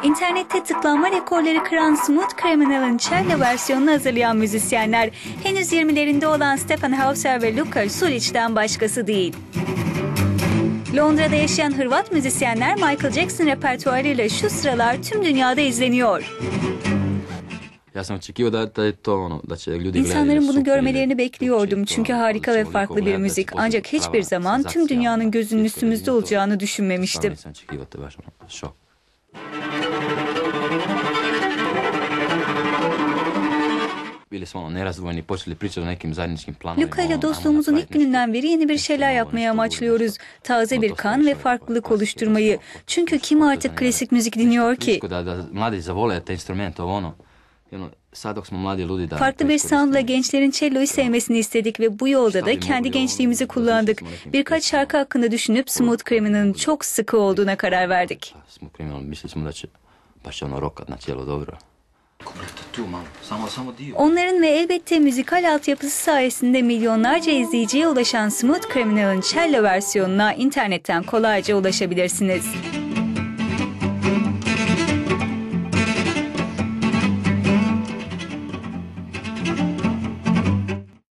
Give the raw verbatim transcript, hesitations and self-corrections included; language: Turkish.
İnternette tıklanma rekorları kıran Smooth Criminal'ın cello versiyonunu hazırlayan müzisyenler henüz yirmilerinde olan Stefan Hauser ve Luka Sulic'den başkası değil. Londra'da yaşayan Hırvat müzisyenler Michael Jackson repertuarıyla şu sıralar tüm dünyada izleniyor. İnsanların bunu görmelerini bekliyordum çünkü harika ve farklı bir müzik. Ancak hiçbir zaman tüm dünyanın gözünün üstümüzde olacağını düşünmemiştim. Luka ile dostluğumuzun ilk gününden beri yeni bir şeyler yapmaya amaçlıyoruz. Taze bir kan ve farklılık oluşturmayı. Çünkü kim artık klasik müzik dinliyor ki? Farklı bir soundla gençlerin cello'yu sevmesini istedik ve bu yolda da kendi gençliğimizi kullandık. Birkaç şarkı hakkında düşünüp Smooth Criminal'ın çok sıkı olduğuna karar verdik. Onların ve elbette müzikal altyapısı sayesinde milyonlarca izleyiciye ulaşan Smooth Criminal'ın cello versiyonuna internetten kolayca ulaşabilirsiniz.